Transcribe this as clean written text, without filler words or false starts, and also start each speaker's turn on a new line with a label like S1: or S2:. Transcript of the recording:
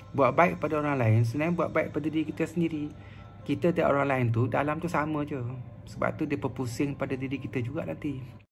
S1: Buat baik pada orang lain sebenarnya buat baik pada diri kita sendiri. Kita dan orang lain tu dalam tu sama je. Sebab tu dia berpusing pada diri kita juga nanti.